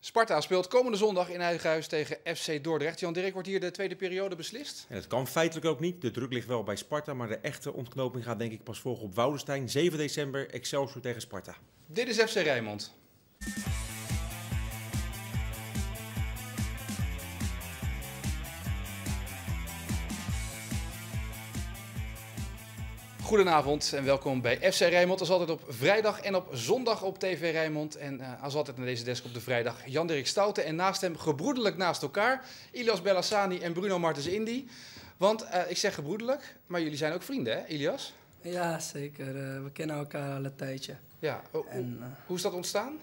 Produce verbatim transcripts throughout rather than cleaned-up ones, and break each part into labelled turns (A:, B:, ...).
A: Sparta speelt komende zondag in eigen huis tegen F C Dordrecht. Jan Dirk, wordt hier de tweede periode beslist?
B: En het kan feitelijk ook niet. De druk ligt wel bij Sparta, maar de echte ontknoping gaat denk ik pas volgen op Woudenstein. zeven december, Excelsior tegen Sparta.
A: Dit is F C Rijnmond. Goedenavond en welkom bij F C Rijnmond. Als altijd op vrijdag en op zondag op T V Rijnmond. En uh, als altijd naar deze desk op de vrijdag Jan Dirk Stouten. En naast hem gebroedelijk naast elkaar Ilias Bellassani en Bruno Martens Indy. Want uh, ik zeg gebroedelijk, maar jullie zijn ook vrienden hè, Ilias?
C: Ja, zeker. Uh, we kennen elkaar al een tijdje.
A: Ja, o-
C: En, uh,
A: hoe is dat ontstaan?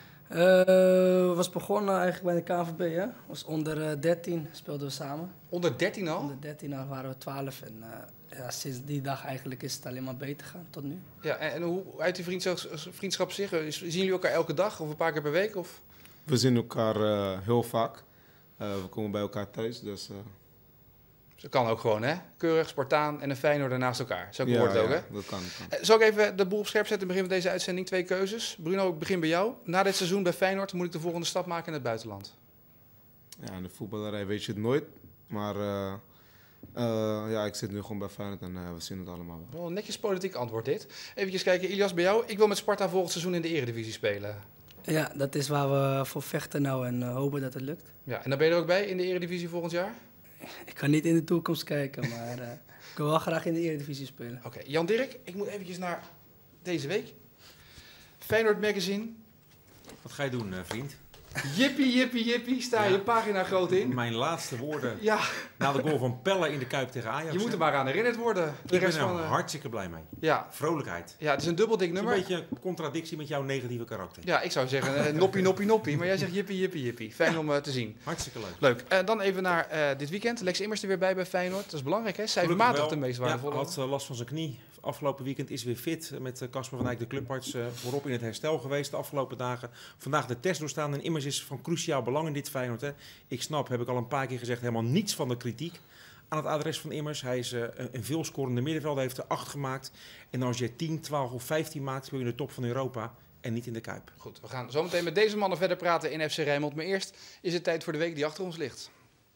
C: uh, was begonnen eigenlijk bij de K V B, hè? Was onder uh, dertien speelden we samen.
A: Onder dertien al?
C: Onder dertien al waren we twaalf en uh, ja, sinds die dag eigenlijk is het alleen maar beter gegaan tot nu.
A: Ja, en, en hoe uit die vriendschap, vriendschap zich? Zien jullie elkaar elke dag of een paar keer per week? Of?
D: We zien elkaar uh, heel vaak. Uh, we komen bij elkaar thuis, dus... Uh...
A: Dat kan ook gewoon, hè? Keurig, Spartaan en een Feyenoord naast elkaar. Zo
D: ja,
A: hoort het
D: ja,
A: ook, hè?
D: dat kan, dat kan.
A: Zal ik even de boel op scherp zetten in het begin van deze uitzending? Twee keuzes. Bruno, ik begin bij jou. Na dit seizoen bij Feyenoord moet ik de volgende stap maken in het buitenland.
D: Ja, in de voetballerij weet je het nooit. Maar uh, uh, ja, ik zit nu gewoon bij Feyenoord en uh, we zien het allemaal wel.
A: Wel een netjes politiek antwoord dit. Even kijken, Ilias, bij jou. Ik wil met Sparta volgend seizoen in de Eredivisie spelen.
C: Ja, dat is waar we voor vechten nou en uh, hopen dat het lukt.
A: Ja, en dan ben je er ook bij in de Eredivisie volgend jaar?
C: Ik kan niet in de toekomst kijken, maar uh, ik wil wel graag in de Eredivisie spelen.
A: Oké, okay, Jan Dirk, ik moet eventjes naar deze week. Feyenoord Magazine.
B: Wat ga je doen, uh, vriend?
A: Jippie, jippie, jippie, sta je ja. pagina groot in.
B: Mijn laatste woorden
A: ja.
B: na de goal van Pelle in de Kuip tegen Ajax.
A: Je moet er maar aan herinnerd worden. De
B: ik
A: rest
B: ben er
A: van, uh...
B: hartstikke blij mee.
A: Ja.
B: Vrolijkheid.
A: Ja, het is een dubbel dik nummer.
B: Het is een beetje contradictie met jouw negatieve karakter.
A: Ja, ik zou zeggen uh, noppie, noppie, noppie. Maar jij zegt jippie, jippie, jippie. Fijn ja. om uh, te zien.
B: Hartstikke leuk.
A: Leuk. Uh, dan even naar uh, dit weekend. Lex Immers er weer bij bij Feyenoord. Dat is belangrijk, hè? Cijfermatig de meest waardevolle.
B: Ja, had uh, last van zijn knie. Afgelopen weekend is weer fit met Casper van Eyck, de clubarts, uh, voorop in het herstel geweest de afgelopen dagen. Vandaag de test doorstaan en Immers is van cruciaal belang in dit Feyenoord. Hè. Ik snap, heb ik al een paar keer gezegd, helemaal niets van de kritiek aan het adres van Immers. Hij is uh, een veelscorende middenvelder, heeft er acht gemaakt. En als je tien, twaalf of vijftien maakt, speel je in de top van Europa en niet in de Kuip.
A: Goed, we gaan zo meteen met deze mannen verder praten in F C Rijnmond. Maar eerst is het tijd voor de week die achter ons ligt.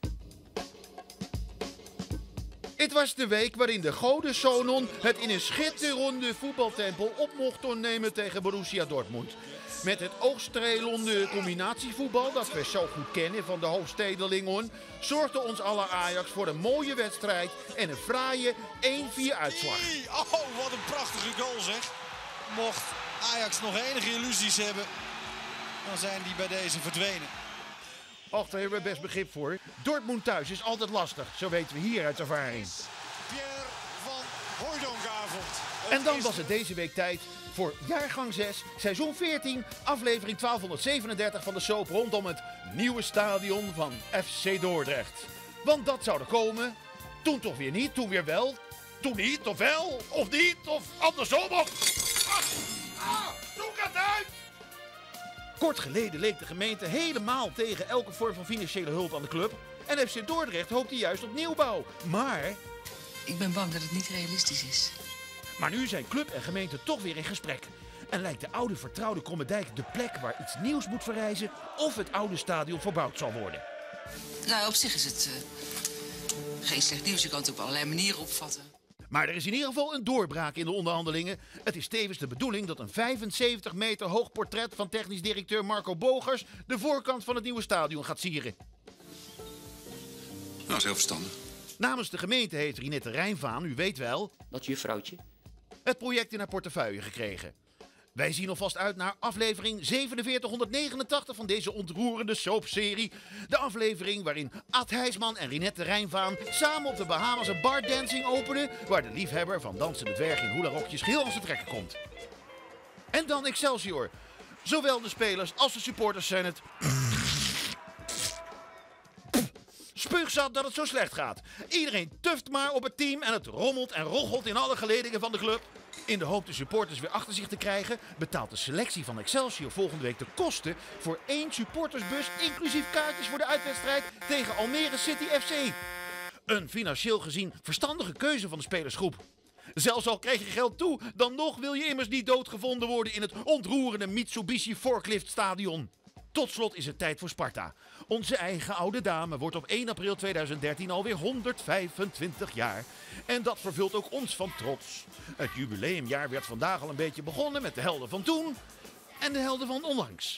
E: Het was de week waarin de Goden Sonon het in een schitterende voetbaltempel op mocht nemen tegen Borussia Dortmund. Met het oogstrelende combinatievoetbal dat we zo goed kennen van de hoofdstedelingen, zorgde ons alle Ajax voor een mooie wedstrijd en een fraaie één vier uitslag.
F: Oh, wat een prachtige goal zeg. Mocht Ajax nog enige illusies hebben, dan zijn die bij deze verdwenen.
E: Och, daar hebben we best begrip voor. Dortmund thuis is altijd lastig, zo weten we hier uit ervaring.
F: Pierre van Hooijdonk-avond.
E: En dan was het deze week tijd voor jaargang zes, seizoen veertien, aflevering twaalfhonderdzevenendertig van de soap rondom het nieuwe stadion van F C Dordrecht. Want dat zou er komen, toen toch weer niet, toen weer wel, toen niet, of wel, of niet, of andersom, of... Ah, ah, doe ik het uit! Kort geleden leek de gemeente helemaal tegen elke vorm van financiële hulp aan de club. En F C Dordrecht hoopte juist op nieuwbouw. Maar...
G: Ik ben bang dat het niet realistisch is.
E: Maar nu zijn club en gemeente toch weer in gesprek. En lijkt de oude vertrouwde Krommedijk de plek waar iets nieuws moet verrijzen... of het oude stadion verbouwd zal worden.
G: Nou, op zich is het uh, geen slecht nieuws. Je kan het op allerlei manieren opvatten.
E: Maar er is in ieder geval een doorbraak in de onderhandelingen. Het is tevens de bedoeling dat een vijfenzeventig meter hoog portret van technisch directeur Marco Bogers de voorkant van het nieuwe stadion gaat sieren.
H: Nou, dat is heel verstandig.
E: Namens de gemeente heeft Rinette Rijnvaan, u weet wel...
I: Dat juffrouwtje.
E: ...het project in haar portefeuille gekregen. Wij zien alvast uit naar aflevering zevenenveertighonderdnegenentachtig van deze ontroerende soapserie. De aflevering waarin Ad Heijsman en Rinette Rijnvaan samen op de Bahamas een bardancing openen... waar de liefhebber van dansende dwerg in hula-rokjes geheel als het trekken komt. En dan Excelsior. Zowel de spelers als de supporters zijn het... spuugzat dat het zo slecht gaat. Iedereen tuft maar op het team en het rommelt en roggelt in alle geledingen van de club. In de hoop de supporters weer achter zich te krijgen, betaalt de selectie van Excelsior volgende week de kosten voor één supportersbus, inclusief kaartjes voor de uitwedstrijd tegen Almere City F C. Een financieel gezien verstandige keuze van de spelersgroep. Zelfs al krijg je geld toe, dan nog wil je immers niet doodgevonden worden in het ontroerende Mitsubishi Forklift Stadion. Tot slot is het tijd voor Sparta. Onze eigen oude dame wordt op één april tweeduizend dertien alweer honderdvijfentwintig jaar. En dat vervult ook ons van trots. Het jubileumjaar werd vandaag al een beetje begonnen met de helden van toen en de helden van onlangs.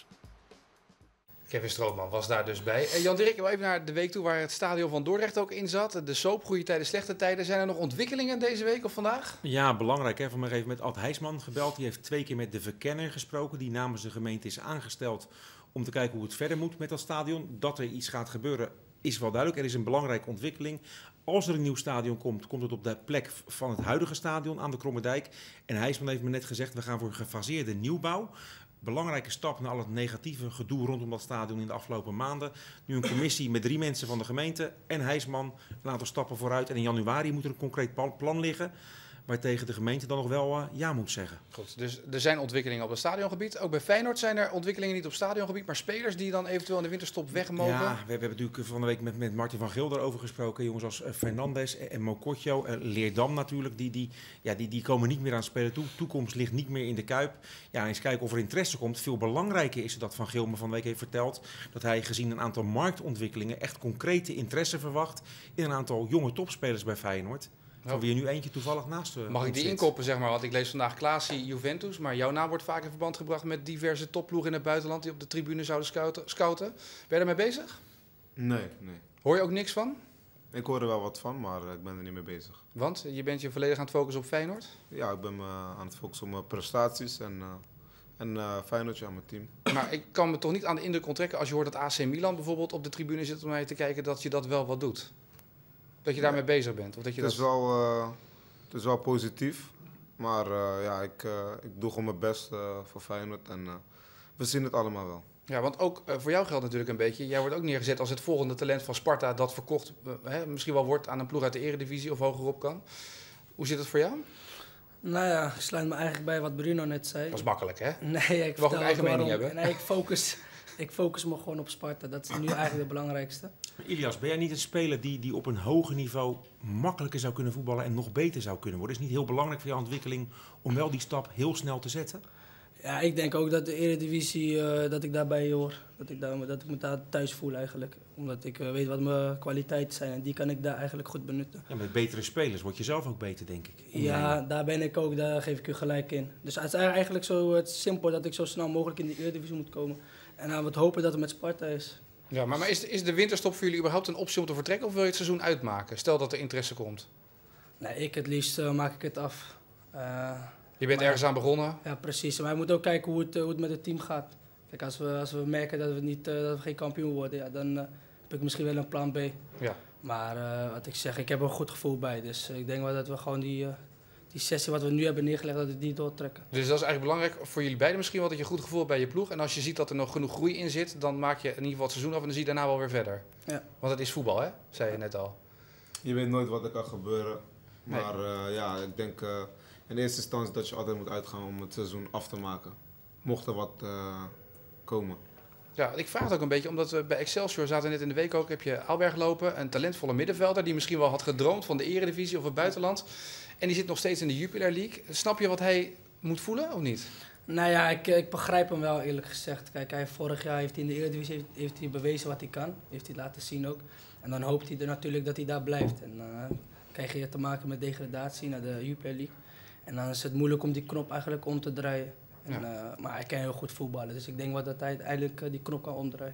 A: Kevin Strootman was daar dus bij. Uh, Jan Dirk, ik wil even naar de week toe waar het stadion van Dordrecht ook in zat. De soap, goede tijden, slechte tijden. Zijn er nog ontwikkelingen deze week of vandaag?
B: Ja, belangrijk. Hè? Van mij even met Ad Heijsman gebeld. Die heeft twee keer met de verkenner gesproken. Die namens de gemeente is aangesteld om te kijken hoe het verder moet met dat stadion. Dat er iets gaat gebeuren is wel duidelijk. Er is een belangrijke ontwikkeling. Als er een nieuw stadion komt, komt het op de plek van het huidige stadion aan de Krommerdijk. En Heijsman heeft me net gezegd, we gaan voor een gefaseerde nieuwbouw. Belangrijke stap na al het negatieve gedoe rondom dat stadion in de afgelopen maanden. Nu een commissie met drie mensen van de gemeente en Heijsman een aantal stappen vooruit. En in januari moet er een concreet plan liggen waartegen de gemeente dan nog wel uh, ja moet zeggen.
A: Goed, dus er zijn ontwikkelingen op het stadiongebied. Ook bij Feyenoord zijn er ontwikkelingen niet op stadiongebied, maar spelers die dan eventueel in de winterstop weg mogen.
B: Ja, we hebben natuurlijk van de week met, met Martin van Geel daarover gesproken. Jongens als uh, Fernandes en Mokotjo, uh, Leerdam natuurlijk, die, die, ja, die, die komen niet meer aan het spelen toe. Toekomst ligt niet meer in de Kuip. Ja, eens kijken of er interesse komt. Veel belangrijker is dat Van Geel me van de week heeft verteld dat hij gezien een aantal marktontwikkelingen echt concrete interesse verwacht in een aantal jonge topspelers bij Feyenoord. Van wie er nu eentje toevallig naast uh,
A: Mag ik die
B: zit.
A: inkoppen, zeg maar? Want ik lees vandaag Klaasie, Juventus. Maar jouw naam wordt vaak in verband gebracht met diverse topploegen in het buitenland die op de tribune zouden scouten. scouten. Ben je daarmee bezig?
D: Nee, nee.
A: Hoor je ook niks van?
D: Ik hoor er wel wat van, maar ik ben er niet mee bezig.
A: Want je bent je volledig aan het focussen op Feyenoord?
D: Ja, ik ben me aan het focussen op mijn prestaties en, uh, en uh, Feyenoord aan mijn team.
A: Maar ik kan me toch niet aan de indruk onttrekken als je hoort dat A C Milan bijvoorbeeld op de tribune zit om naar je te kijken, dat je dat wel wat doet. Dat je daarmee bezig bent. Of dat je
D: het, is
A: dat...
D: wel, uh, het is wel positief, maar uh, ja, ik, uh, ik doe gewoon mijn best uh, voor Feyenoord en uh, we zien het allemaal wel.
A: Ja, want ook uh, voor jou geldt natuurlijk een beetje, jij wordt ook neergezet als het volgende talent van Sparta dat verkocht uh, hè, misschien wel wordt aan een ploeg uit de Eredivisie of hogerop kan. Hoe zit het voor jou?
C: Nou ja, ik sluit me eigenlijk bij wat Bruno net zei.
A: Dat is makkelijk, hè?
C: Nee, ik
A: mag ook eigen mening
C: waarom,
A: hebben.
C: Nee, ik focus, ik focus me gewoon op Sparta. Dat is nu eigenlijk het belangrijkste.
B: Ilias, ben jij niet een speler die, die op een hoger niveau makkelijker zou kunnen voetballen en nog beter zou kunnen worden? Is het niet heel belangrijk voor jouw ontwikkeling om wel die stap heel snel te zetten?
C: Ja, ik denk ook dat de Eredivisie, uh, dat ik daarbij hoor. Dat ik, daar, dat ik me daar thuis voel eigenlijk. Omdat ik uh, weet wat mijn kwaliteiten zijn en die kan ik daar eigenlijk goed benutten.
B: Ja, met betere spelers word je zelf ook beter, denk ik.
C: Ja, daar ben ik ook, daar geef ik u gelijk in. Dus het is eigenlijk zo het is simpel dat ik zo snel mogelijk in de Eredivisie moet komen. En dan moet hopen dat het met Sparta is.
A: Ja, maar, maar is, de, is de winterstop voor jullie überhaupt een optie om te vertrekken of wil je het seizoen uitmaken? Stel dat er interesse komt.
C: Nee, ik het liefst uh, maak ik het af. Uh,
A: je bent
C: maar,
A: ergens aan begonnen?
C: Ja, precies. Maar je moet ook kijken hoe het, hoe het met het team gaat. Kijk, als we, als we merken dat we, niet, uh, dat we geen kampioen worden, ja, dan uh, heb ik misschien wel een plan B.
A: Ja.
C: Maar uh, wat ik zeg, ik heb er een goed gevoel bij. Dus uh, ik denk wel dat we gewoon die, uh, die sessie wat we nu hebben neergelegd, dat we die doortrekken.
A: Dus dat is eigenlijk belangrijk voor jullie beiden misschien wel, dat je goed gevoel hebt bij je ploeg. En als je ziet dat er nog genoeg groei in zit, dan maak je in ieder geval het seizoen af en dan zie je daarna wel weer verder.
C: Ja.
A: Want het is voetbal, hè? Zei je net al.
D: Je weet nooit wat er kan gebeuren. Maar nee. uh, ja, ik denk uh, in eerste instantie dat je altijd moet uitgaan om het seizoen af te maken. Mocht er wat uh, komen.
A: Ja, ik vraag het ook een beetje, omdat we bij Excelsior zaten net in de week ook, heb je Alberg lopen, een talentvolle middenvelder die misschien wel had gedroomd van de Eredivisie of het buitenland. En die zit nog steeds in de Jupiler League. Snap je wat hij moet voelen of niet?
C: Nou ja, ik, ik begrijp hem wel eerlijk gezegd. Kijk, hij, vorig jaar heeft hij in de Eredivisie heeft, heeft hij bewezen wat hij kan. Heeft hij laten zien ook. En dan hoopt hij er natuurlijk dat hij daar blijft. En dan uh, krijg je te maken met degradatie naar de Jupiler League. En dan is het moeilijk om die knop eigenlijk om te draaien. En, ja. uh, maar hij kan heel goed voetballen, dus ik denk wel dat hij uiteindelijk uh, die knop kan omdraaien.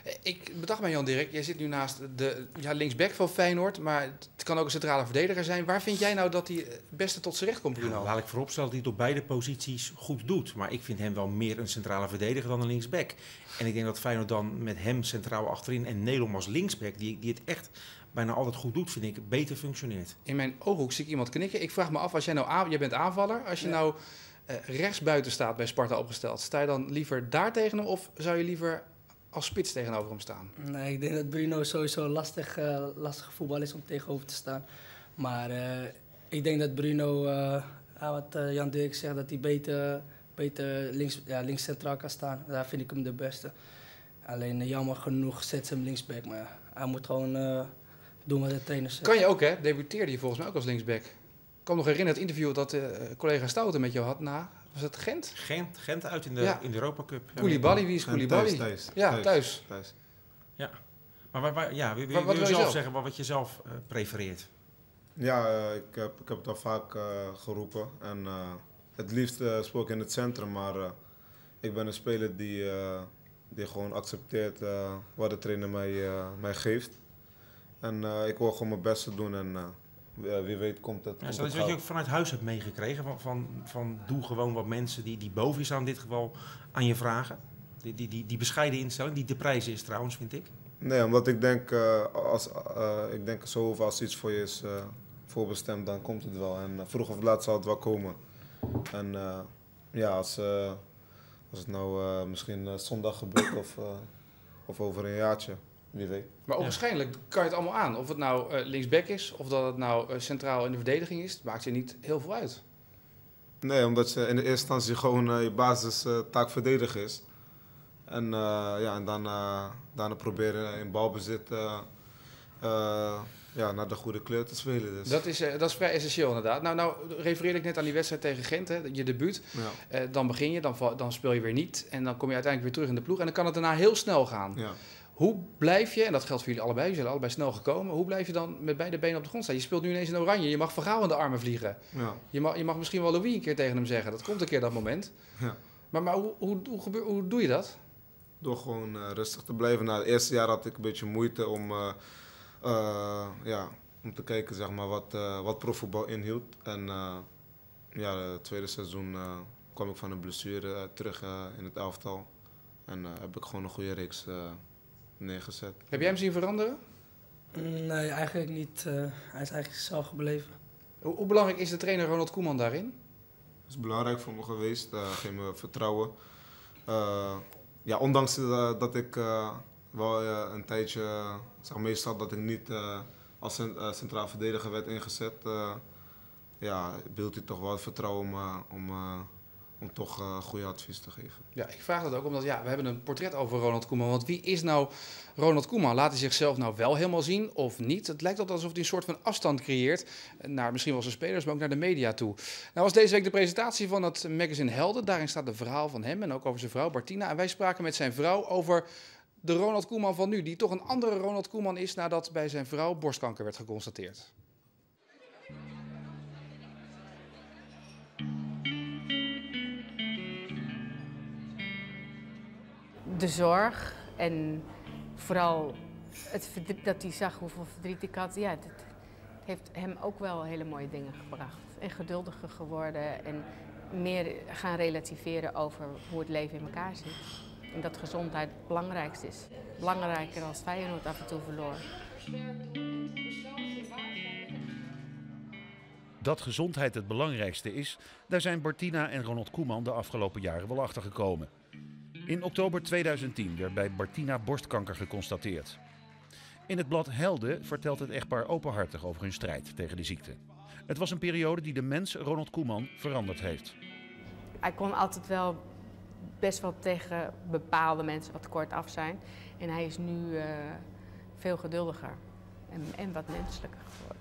A: Ik bedacht mij, Jan Dirk, jij zit nu naast de ja, linksback van Feyenoord, maar het kan ook een centrale verdediger zijn. Waar vind jij nou dat hij het beste tot zijn recht komt, Bruno?
B: Ja, laat ik vooropstellen dat hij het op beide posities goed doet. Maar ik vind hem wel meer een centrale verdediger dan een linksback. En ik denk dat Feyenoord dan met hem centraal achterin en Nelom als linksback, die, die het echt bijna altijd goed doet, vind ik, beter functioneert.
A: In mijn ooghoek zie ik iemand knikken. Ik vraag me af, als jij nou aan, jij bent aanvaller, als je ja. nou uh, rechtsbuiten staat bij Sparta opgesteld, sta je dan liever daar tegen hem of zou je liever als spits tegenover hem staan?
C: Nee, ik denk dat Bruno sowieso een lastig, uh, lastige voetbal is om tegenover te staan. Maar uh, ik denk dat Bruno, uh, wat uh, Jan Dirk zegt, dat hij beter, beter links, ja, links centraal kan staan. Daar vind ik hem de beste. Alleen uh, jammer genoeg zet ze hem linksback, maar hij moet gewoon uh, doen wat de trainer zegt.
A: Kan je ook, hè? Debuteerde je volgens mij ook als linksback. Ik kan me nog herinneren het interview dat uh, collega Stouten met jou had na Was het Gent?
B: Gent, Gent uit in de,
A: Ja.
B: in de Europa Cup. Ja.
A: Koulibaly, wie is
D: En
A: Koulibaly?
D: thuis, thuis,
A: Ja,
D: thuis,
A: thuis.
D: thuis.
B: Ja. Maar waar, waar, ja, wil, wil,
A: Wat- wat
B: wil je
A: wil je
B: zelf
A: zelf?
B: zeggen wat je zelf uh, prefereert?
D: Ja, uh, ik, heb, ik heb het al vaak uh, geroepen. En uh, het liefst uh, speel ik in het centrum, maar uh, ik ben een speler die, uh, die gewoon accepteert uh, wat de trainer mij, uh, mij geeft. En uh, ik wil gewoon mijn best doen en uh, wie weet komt het.
B: Ja,
D: komt
B: dat
D: het
B: is wat je
D: gauw.
B: ook vanuit huis hebt meegekregen. Van, van, van doe gewoon wat mensen die, die boven je staan in dit geval aan je vragen. Die, die, die, die bescheiden instelling, die de prijs is trouwens, vind ik.
D: Nee, omdat ik denk, uh, als, uh, ik denk zo als iets voor je is uh, voorbestemd, dan komt het wel. En uh, vroeg of laat zal het wel komen. En uh, ja, als, uh, als het nou uh, misschien uh, zondag gebeurt of, uh, of over een jaartje, wie weet.
A: Maar ook
B: Ja.
A: waarschijnlijk kan je het allemaal aan. Of het nou uh, linksback is, of dat het nou uh, centraal in de verdediging is. Het maakt je niet heel veel uit.
D: Nee, omdat je in de eerste instantie gewoon uh, je basistaak uh, verdedigen is. En, uh, ja, en dan, uh, daarna proberen in balbezit uh, uh, ja, naar de goede kleur te spelen. Dus.
A: Dat is, uh, dat is vrij essentieel inderdaad. Nou, nou refereerde ik net aan die wedstrijd tegen Gent, hè, je debuut.
D: Ja.
A: Uh, dan begin je, dan, val- dan speel je weer niet. En dan kom je uiteindelijk weer terug in de ploeg. En dan kan het daarna heel snel gaan.
D: Ja.
A: Hoe blijf je, en dat geldt voor jullie allebei, jullie zijn allebei snel gekomen. Hoe blijf je dan met beide benen op de grond staan? Je speelt nu ineens in oranje, je mag Van Gaal in de armen vliegen.
D: Ja.
A: Je mag, je mag misschien wel Louis een keer tegen hem zeggen. Dat komt een keer dat moment.
D: Ja.
A: Maar, maar hoe, hoe, hoe, gebeur, hoe doe je dat?
D: Door gewoon uh, rustig te blijven. Na het eerste jaar had ik een beetje moeite om, uh, uh, ja, om te kijken zeg maar, wat, uh, wat profvoetbal inhield. En uh, ja, het tweede seizoen uh, kwam ik van een blessure uh, terug uh, in het elftal. En uh, heb ik gewoon een goede reeks uh, neergezet.
A: Heb jij hem zien veranderen?
C: Nee, eigenlijk niet. Uh, hij is eigenlijk zelf gebleven.
A: Hoe, hoe belangrijk is de trainer Ronald Koeman daarin?
D: Dat is belangrijk voor me geweest. Uh, geef me vertrouwen. Uh, ja, ondanks uh, dat ik uh, wel uh, een tijdje, uh, zeg meestal dat ik niet uh, als cent uh, centraal verdediger werd ingezet, uh, ja, behield hij toch wel het vertrouwen om, uh, om, uh, om toch uh, goede advies te geven.
A: Ja, ik vraag dat ook omdat ja, we hebben een portret over Ronald Koeman. Want wie is nou Ronald Koeman? Laat hij zichzelf nou wel helemaal zien of niet? Het lijkt altijd alsof hij een soort van afstand creëert naar misschien wel zijn spelers, maar ook naar de media toe. Nou was deze week de presentatie van het magazine Helden. Daarin staat een verhaal van hem en ook over zijn vrouw Bartina. En wij spraken met zijn vrouw over de Ronald Koeman van nu, die toch een andere Ronald Koeman is nadat bij zijn vrouw borstkanker werd geconstateerd.
H: De zorg en vooral het verdriet, dat hij zag hoeveel verdriet ik had, ja, dat heeft hem ook wel hele mooie dingen gebracht. En geduldiger geworden en meer gaan relativeren over hoe het leven in elkaar zit. En dat gezondheid het belangrijkste is. Belangrijker als Feyenoord af en toe verloor.
E: Dat gezondheid het belangrijkste is, daar zijn Bartina en Ronald Koeman de afgelopen jaren wel achter gekomen. In oktober tweeduizend tien werd bij Bartina borstkanker geconstateerd. In het blad Helden vertelt het echtpaar openhartig over hun strijd tegen de ziekte. Het was een periode die de mens Ronald Koeman veranderd heeft.
H: Hij kon altijd wel best wel tegen bepaalde mensen wat kortaf zijn. En hij is nu uh, veel geduldiger en, en wat menselijker geworden.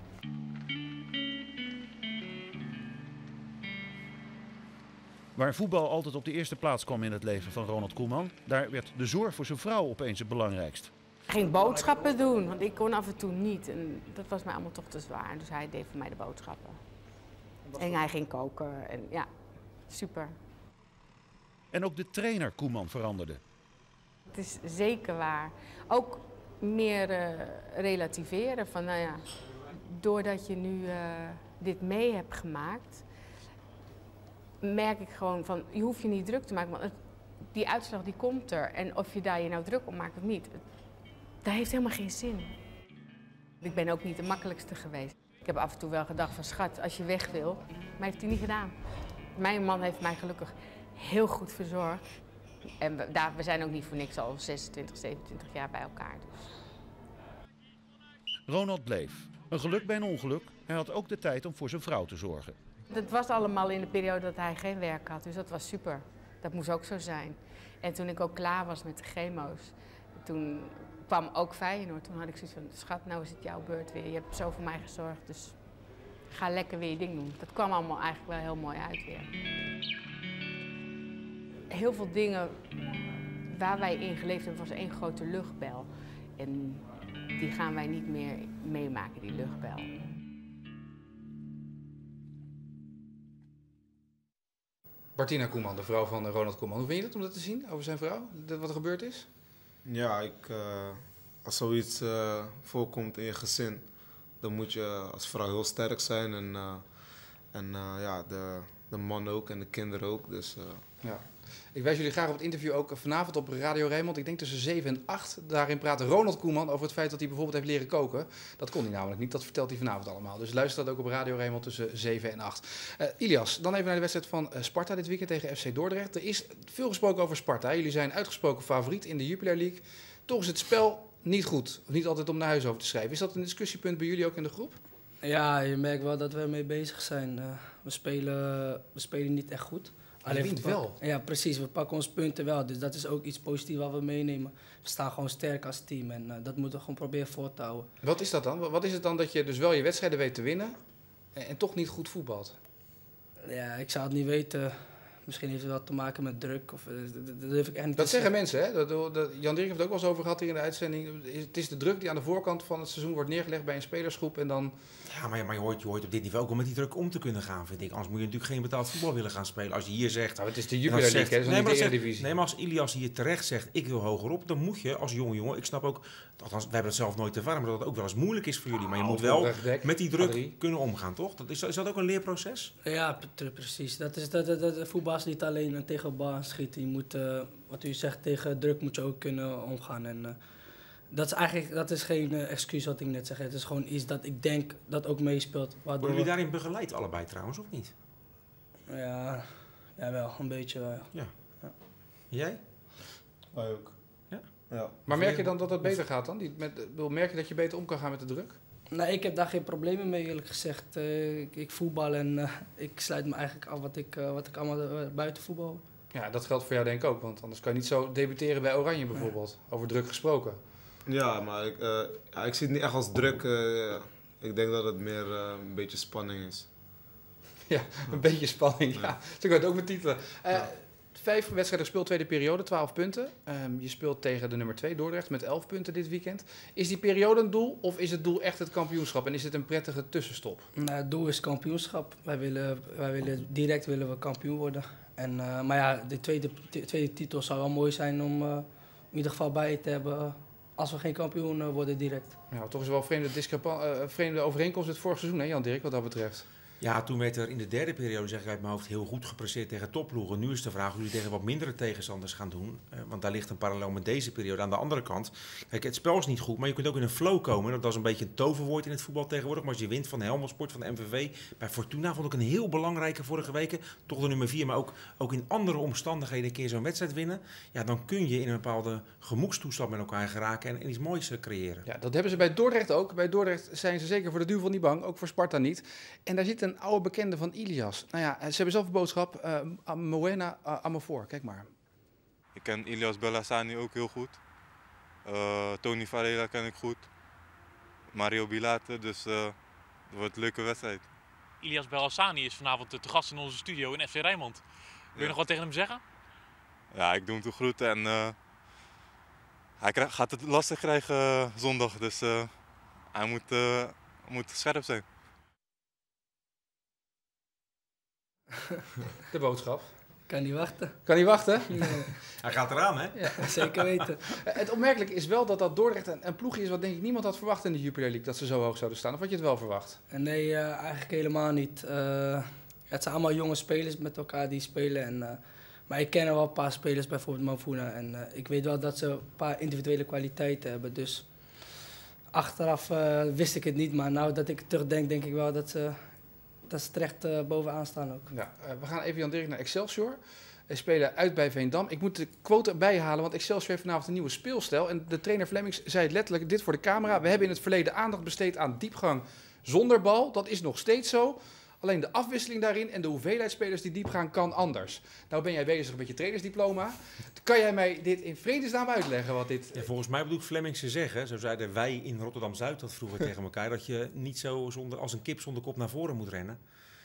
E: Waar voetbal altijd op de eerste plaats kwam in het leven van Ronald Koeman, daar werd de zorg voor zijn vrouw opeens het belangrijkst.
H: Hij ging boodschappen doen, want ik kon af en toe niet. En dat was mij allemaal toch te zwaar. Dus hij deed voor mij de boodschappen. En hij ging koken. En ja, super.
E: En ook de trainer Koeman veranderde.
H: Het is zeker waar. Ook meer uh, relativeren van, nou ja, doordat je nu uh, dit mee hebt gemaakt, merk ik gewoon van, je hoeft je niet druk te maken, want het, die uitslag die komt er. En of je daar je nou druk om maakt of niet, het, dat heeft helemaal geen zin. Ik ben ook niet de makkelijkste geweest. Ik heb af en toe wel gedacht van, schat, als je weg wil, maar heeft hij niet gedaan. Mijn man heeft mij gelukkig heel goed verzorgd. En we, daar, we zijn ook niet voor niks al zesentwintig, zevenentwintig jaar bij elkaar. Dus.
E: Ronald bleef. Een geluk bij een ongeluk. Hij had ook de tijd om voor zijn vrouw te zorgen.
H: Dat was allemaal in de periode dat hij geen werk had, dus dat was super. Dat moest ook zo zijn. En toen ik ook klaar was met de chemo's, toen kwam ook Feyenoord. Toen had ik zoiets van, schat, nou is het jouw beurt weer. Je hebt zo voor mij gezorgd, dus ga lekker weer je ding doen. Dat kwam allemaal eigenlijk wel heel mooi uit weer. heel veel dingen waar wij in geleefd hebben, was één grote luchtbel. En die gaan wij niet meer meemaken, die luchtbel.
A: Martina Koeman, de vrouw van Ronald Koeman. Hoe vind je het om dat te zien, over zijn vrouw? Dat wat er gebeurd is?
D: Ja, ik, uh, als zoiets uh, voorkomt in je gezin, dan moet je als vrouw heel sterk zijn. En, uh, en uh, ja, de, de man ook en de kinderen ook. Dus, uh...
A: ja. Ik wijs jullie graag op het interview ook vanavond op Radio Rijnmond. Ik denk tussen zeven en acht. Daarin praat Ronald Koeman over het feit dat hij bijvoorbeeld heeft leren koken. Dat kon hij namelijk niet, dat vertelt hij vanavond allemaal. Dus luister dat ook op Radio Rijnmond tussen zeven en acht. Uh, Ilias, dan even naar de wedstrijd van uh, Sparta dit weekend tegen F C Dordrecht. Er is veel gesproken over Sparta. Jullie zijn uitgesproken favoriet in de Jupiler League. Toch is het spel niet goed. Of niet altijd om naar huis over te schrijven. Is dat een discussiepunt bij jullie ook in de groep?
C: Ja, je merkt wel dat we ermee bezig zijn. Uh, we, spelen, we spelen niet echt goed.
A: Alleen wint wel.
C: Ja, precies. We pakken onze punten wel. Dus dat is ook iets positiefs wat we meenemen. We staan gewoon sterk als team en uh, dat moeten we gewoon proberen voor te houden.
A: Wat is dat dan? Wat is het dan dat je dus wel je wedstrijden weet te winnen en, en toch niet goed voetbalt?
C: Ja, ik zou het niet weten. Misschien heeft het wel te maken met druk. Of, dat, dat durf ik echt niet
A: dat
C: te
A: zeggen
C: zeggen.
A: mensen, hè? Dat, dat, Jan Dirk heeft het ook wel eens over gehad hier in de uitzending. Het is de druk die aan de voorkant van het seizoen wordt neergelegd bij een spelersgroep en dan...
B: Ja, maar, maar je, hoort, je hoort op dit niveau ook om met die druk om te kunnen gaan, vind ik. Anders moet je natuurlijk geen betaald voetbal willen gaan spelen. Als je hier zegt...
A: Nou, het is de Jupiler League, hè? Dat is
B: nee,
A: niet de
B: zegt,
A: Eredivisie.
B: Nee, maar als Ilias hier terecht zegt, ik wil hogerop, dan moet je als jonge jongen... Ik snap ook, althans, wij hebben het zelf nooit ervaren, maar dat het ook wel eens moeilijk is voor jullie. Maar je moet wel met die druk Adrie. kunnen omgaan, toch? Dat is, is dat ook een leerproces?
C: Ja, precies. Dat is, dat, dat, dat, voetbal is niet alleen tegen de bal schieten. Je moet, uh, wat u zegt, tegen druk moet je ook kunnen omgaan. En, uh, dat is eigenlijk dat is geen uh, excuus wat ik net zeg. Het is gewoon iets dat ik denk dat ook meespeelt.
B: Worden jullie daarin begeleid allebei trouwens, of niet?
C: Ja, ja wel, een beetje wel. Ja.
B: Ja. Ja. Jij?
D: Wij ook.
B: Ja?
D: Ja.
A: Maar merk je dan dat dat beter gaat dan? Die, met, merk je dat je beter om kan gaan met de druk?
C: Nee, ik heb daar geen problemen mee eerlijk gezegd. Uh, ik, ik voetbal en uh, ik sluit me eigenlijk af wat ik, uh, wat ik allemaal uh, buiten voetbal.
A: Ja, dat geldt voor jou denk ik ook, want anders kan je niet zo debuteren bij Oranje bijvoorbeeld. Ja. Over druk gesproken.
D: Ja, maar ik, uh, ja, ik zie het niet echt als druk. Uh, ik denk dat het meer uh, een beetje spanning is.
A: Ja, een ja. beetje spanning, ja. ja. Zo kan het ook met titelen. Uh, ja. Vijf wedstrijden gespeeld, tweede periode, twaalf punten. Um, je speelt tegen de nummer twee Dordrecht met elf punten dit weekend. Is die periode een doel of is het doel echt het kampioenschap en is het een prettige tussenstop?
C: Nou, het doel is kampioenschap. Wij willen, wij willen, direct willen we kampioen worden. En, uh, maar ja, de tweede, de tweede titel zou wel mooi zijn om uh, in ieder geval bij te hebben uh, als we geen kampioen uh, worden direct.
A: Ja, toch is wel een vreemde, uh, vreemde overeenkomst het vorig seizoen, hè Jan Dirk, wat dat betreft.
B: Ja, toen werd er in de derde periode, zeg ik uit mijn hoofd, heel goed gepresteerd tegen topploegen. Nu is de vraag hoe jullie tegen wat mindere tegenstanders gaan doen. Uh, want daar ligt een parallel met deze periode. Aan de andere kant, kijk, het spel is niet goed, maar je kunt ook in een flow komen. Dat is een beetje een toverwoord in het voetbal tegenwoordig. Maar als je wint van de Helmond Sport, van de M V V, bij Fortuna vond ik een heel belangrijke vorige weken. Toch de nummer vier, maar ook, ook in andere omstandigheden een keer zo'n wedstrijd winnen. Ja, dan kun je in een bepaalde gemoedstoestand met elkaar geraken en, en iets moois uh, creëren.
A: Ja, dat hebben ze bij Dordrecht ook. Bij Dordrecht zijn ze zeker voor de duivel niet bang, ook voor Sparta niet. En daar zit een oude bekende van Ilias. Nou ja, ze hebben zelf een boodschap. Uh, Moena uh, Amafor, kijk maar.
I: Ik ken Ilias Bellassani ook heel goed. Uh, Tony Varela ken ik goed. Mario Bilate, dus uh, het wordt een leuke wedstrijd.
J: Ilias Bellassani is vanavond te gast in onze studio in F C Rijnmond. Wil je ja. nog wat tegen hem zeggen?
I: Ja, ik doe hem toe groeten en uh, hij krijg, gaat het lastig krijgen uh, zondag, dus uh, hij moet, uh, moet scherp zijn.
A: De boodschap.
C: Kan niet wachten.
A: Kan niet wachten?
C: Nee.
B: Hij gaat eraan, hè?
C: Ja, zeker weten.
A: Het opmerkelijke is wel dat dat Dordrecht een, een ploegje is wat denk ik niemand had verwacht in de Jupiler League, dat ze zo hoog zouden staan. Of had je het wel verwacht?
C: Nee, uh, eigenlijk helemaal niet. Uh, het zijn allemaal jonge spelers met elkaar die spelen. En, uh, maar ik ken er wel een paar spelers, bijvoorbeeld Mafuna. En uh, ik weet wel dat ze een paar individuele kwaliteiten hebben. Dus achteraf uh, wist ik het niet. Maar nou dat ik terugdenk, denk ik wel dat ze... Dat ze terecht uh, bovenaan staan ook.
A: Ja, uh, we gaan even Jan Dirk naar Excelsior. Ze spelen uit bij Veendam. Ik moet de quote erbij halen, want Excelsior heeft vanavond een nieuwe speelstijl. En de trainer Flemings zei het letterlijk, dit voor de camera. We hebben in het verleden aandacht besteed aan diepgang zonder bal. Dat is nog steeds zo. Alleen de afwisseling daarin en de hoeveelheid spelers die diep gaan kan anders. Nou ben jij bezig met je trainersdiploma. Kan jij mij dit in vredesnaam uitleggen? Wat dit...
B: Ja, volgens mij bedoel ik Flemings te zeggen, zo zeiden wij in Rotterdam-Zuid dat vroeger tegen elkaar, dat je niet zo zonder, als een kip zonder kop naar voren moet rennen.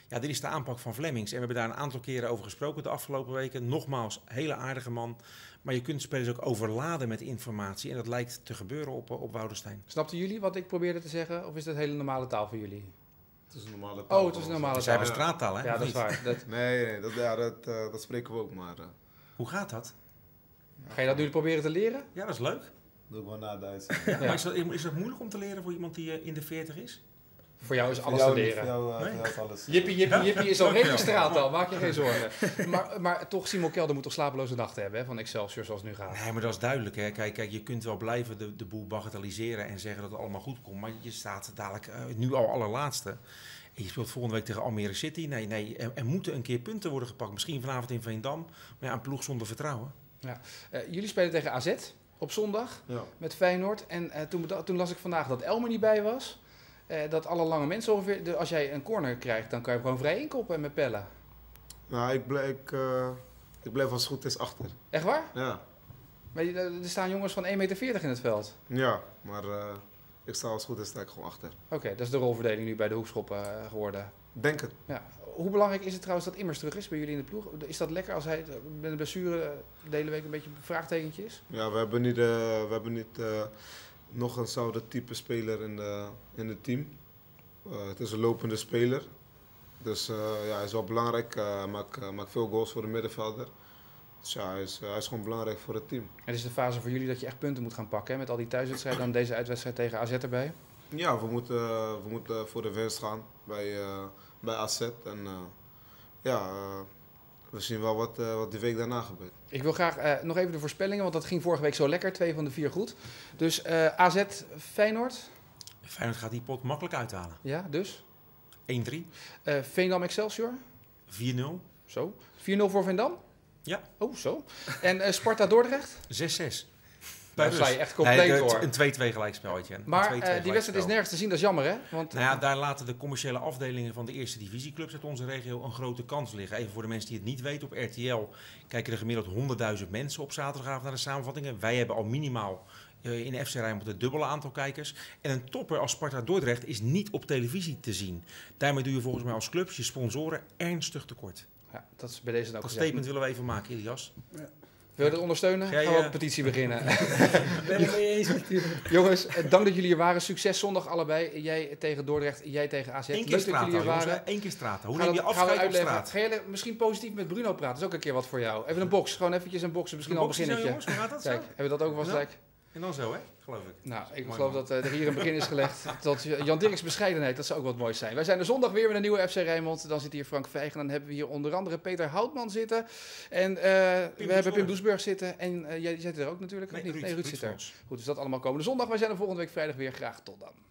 B: Ja, dit is de aanpak van Flemings. En we hebben daar een aantal keren over gesproken de afgelopen weken. Nogmaals, hele aardige man. Maar je kunt spelers ook overladen met informatie. En dat lijkt te gebeuren op, op Woudenstein.
A: Snapten jullie wat ik probeerde te zeggen? Of is dat hele normale taal voor jullie?
D: Het is een normale taal.
A: Oh, het is een normale taal.
B: Zij hebben straattaal, hè?
A: Ja, dat is waar. Dat...
D: Nee, nee dat, ja, dat, uh, dat spreken we ook. Maar, uh...
B: Hoe gaat dat?
A: Ga je dat nu proberen te leren?
B: Ja, dat is leuk.
D: Doe ik wel na Duits.
B: Ja, maar is, dat, is dat moeilijk om te leren voor iemand die uh, in de veertig is?
A: Voor jou is
D: voor
A: alles
D: jou
A: te
D: niet,
A: leren.
D: Voor jou, uh,
B: nee.
D: voor jou is alles.
A: Jippie, jippie, jippie is al redelijk straattaal. Maak je geen zorgen. Maar, maar toch, Simon Kelder moet toch slapeloze nachten hebben, hè, van Excelsior zoals het nu gaat.
B: Nee, maar dat is duidelijk. Hè. Kijk, kijk, je kunt wel blijven de, de boel bagatelliseren en zeggen dat het allemaal goed komt. Maar je staat dadelijk uh, nu al allerlaatste. En je speelt volgende week tegen Almere City. Nee, nee, er, er moeten een keer punten worden gepakt. Misschien vanavond in Veendam. Maar ja, een ploeg zonder vertrouwen.
A: Ja. Uh, jullie spelen tegen A Z op zondag
D: Ja.
A: met Feyenoord. En uh, toen, toen las ik vandaag dat Elmer niet bij was. Uh, dat alle lange mensen ongeveer... De, als jij een corner krijgt, dan kan je hem gewoon vrij inkoppen met pellen.
D: Nou, ik blijf, ik, uh, ik blijf als het goed is achter.
A: Echt waar?
D: Ja.
A: Maar je- er staan jongens van één meter veertig in het veld.
D: Ja, maar uh, ik sta als het goed is, sta ik gewoon achter.
A: Oké, okay, dat is de rolverdeling nu bij de hoekschoppen uh, geworden.
D: Denk het.
A: Ja. Hoe belangrijk is het trouwens dat Immers terug is bij jullie in de ploeg? Is dat lekker als hij met een blessure uh, de hele week een beetje een vraagtekentje is?
D: Ja, we hebben niet, uh, we hebben niet uh, nog eenzelfde type speler in, de, in het team. Uh, het is een lopende speler. Dus uh, ja, hij is wel belangrijk. Uh, hij maakt, uh, maakt veel goals voor de middenvelder. Dus ja, hij is, uh, hij is gewoon belangrijk voor het team.
A: Het is de fase voor jullie dat je echt punten moet gaan pakken, hè? Met al die thuiswedstrijden en deze uitwedstrijd tegen A Z erbij.
D: Ja, we moeten, uh, we moeten voor de winst gaan bij, uh, bij A Z. En uh, ja, uh, we zien wel wat, uh, wat die week daarna gebeurt.
A: Ik wil graag uh, nog even de voorspellingen, want dat ging vorige week zo lekker. Twee van de vier goed. Dus uh, A Z Feyenoord.
B: Feyenoord gaat die pot makkelijk uithalen.
A: Ja, dus.
B: één drie.
A: Uh, Veendam Excelsior.
B: vier nul.
A: Zo. vier nul voor Veendam.
B: Ja.
A: Oh, zo. En uh, Sparta Dordrecht.
B: zes zes.
A: Daar sla je echt compleet
B: nee,
A: door.
B: Een twee twee gelijkspelletje.
A: Maar uh, die wedstrijd is nergens te zien, dat is jammer, hè? Want,
B: nou ja, daar laten de commerciële afdelingen van de eerste divisieclubs uit onze regio een grote kans liggen. Even voor de mensen die het niet weten, op R T L kijken er gemiddeld honderdduizend mensen op zaterdagavond naar de samenvattingen. Wij hebben al minimaal uh, in F C Rijnmond het dubbele aantal kijkers. En een topper als Sparta Dordrecht is niet op televisie te zien. Daarmee doe je volgens mij als clubs je sponsoren ernstig tekort.
A: Ja, dat is bij deze ook
B: Dat
A: gezegd.
B: statement willen we even maken, Ilias.
A: Ja. Wil je dat ondersteunen?
B: Jij,
A: Gaan we
B: uh...
A: een petitie beginnen.
C: Ben je mee eens natuurlijk.
A: Jongens, dank dat jullie hier waren. Succes zondag allebei. Jij tegen Dordrecht, jij tegen A Z.
B: Eén keer
A: Leuk dat jullie hier
B: straat,
A: waren.
B: Eén keer straat. Hoe
A: Gaan
B: neem
A: we-
B: je
A: gaan we
B: afscheid op
A: uitleggen.
B: straat?
A: Ga jij misschien positief met Bruno praten? Dat is ook een keer wat voor jou. Even een box. Gewoon eventjes een box. Misschien
B: Een
A: al een
B: boxje zo,
A: beginnetje.
B: jongens? Hoe gaat dat zo?
A: Kijk, hebben we dat ook wel eens?
B: Ja.
A: Kijk.
B: En dan zo, hè? Geloof ik.
A: Nou, ik
B: Mooi
A: geloof
B: man.
A: dat uh, er hier een begin is gelegd tot Jan Dirks bescheidenheid. Dat zou ook wat moois zijn. Wij zijn er zondag weer met een nieuwe F C Rijnmond. Dan zit hier Frank Vijgen. Dan hebben we hier onder andere Peter Houtman zitten. En uh, we hebben Pim Doesburg zitten. En uh, jij zit er ook natuurlijk.
B: Nee,
A: of niet?
B: Ruud,
A: nee, Ruud
B: Ruud
A: zit er.
B: Fons.
A: Goed, dus dat allemaal komende zondag. Wij zijn er volgende week vrijdag weer. Graag tot dan.